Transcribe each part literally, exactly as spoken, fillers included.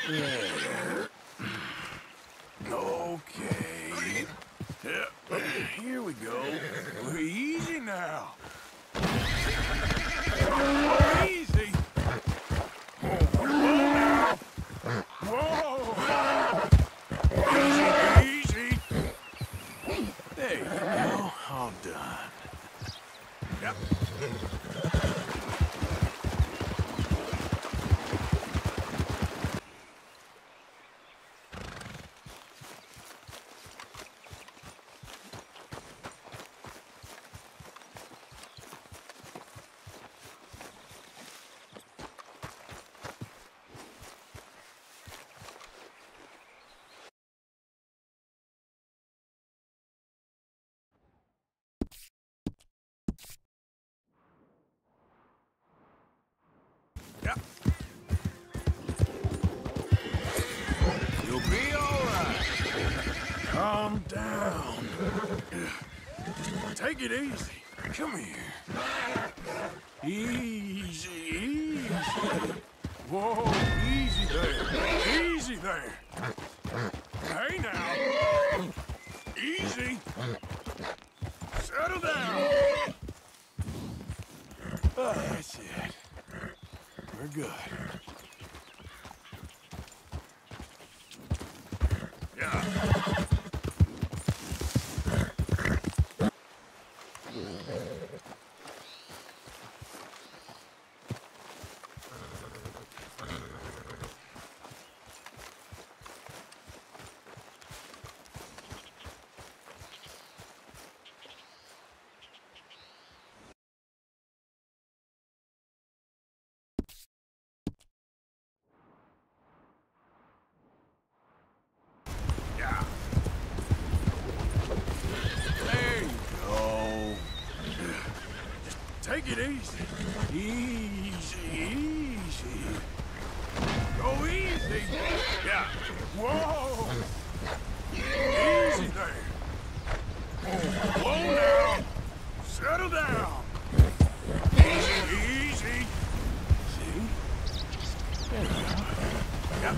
There. Okay. Yeah, here we go. Easy now. Oh, easy. Whoa, now. Whoa. Easy, easy. There you go. All done. Yep. Yep. You'll be all right. Calm down. Take it easy. Come here. Easy, easy. Whoa, easy there. Easy there. Hey now. Easy. Settle down. Oh, that's it. We're good. Yeah. Yeah. There you go. Just take it easy. Easy, easy. Go easy. Yeah. Whoa. Easy there. Whoa now. Settle down. Easy, easy. See? There you go. Yeah.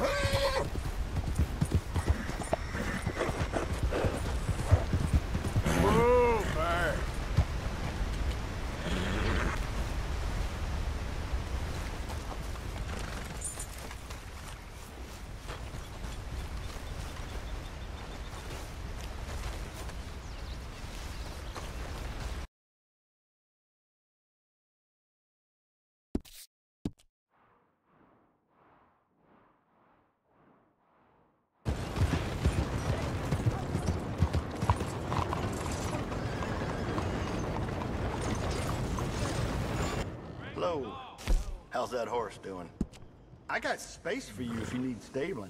Hello. How's that horse doing? I got space for you if you need stabling.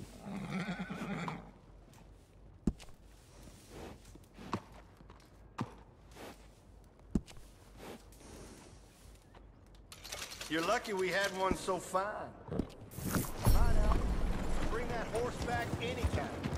You're lucky we had one so fine. Fine out. Bring that horse back anytime.